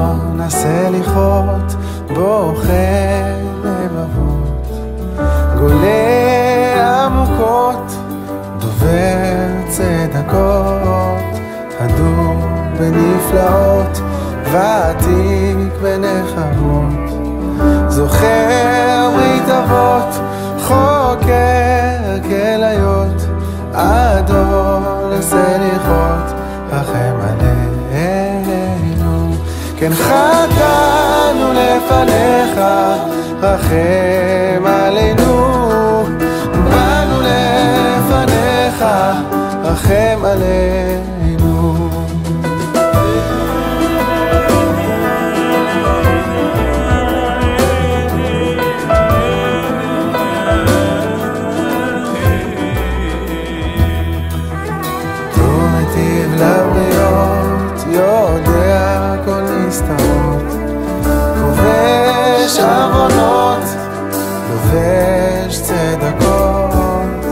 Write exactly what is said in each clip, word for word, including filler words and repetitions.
אדון הסליחות בוחר לבבות, גולה עמוקות דובר צדקות, הדור בנפלאות ועתיק בנחמות, זוכר ברית אבות חוקר כליות, אדון הסליחות רחם עלינו, כן חטאנו לפניך רחם עלינו, באנו לפניך רחם עלינו. לבריות יודע כל נסתרות, כובש עוונות לובש צדקות,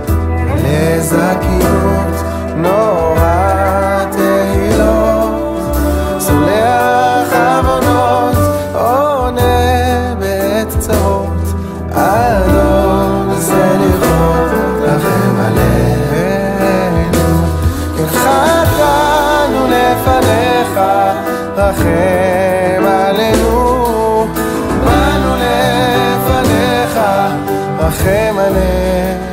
לזכיות נורא תהילות, סולח עוונות עונה בעת צרות, אדון סליחות רחם עלינו, כן חטאנו לפניך רחם עלינו, באנו לפניך רחם עלינו.